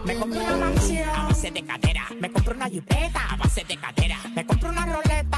Me compré una mansión a base de cadera. Me compré una jipeta a base de cadera. Me compré una roleta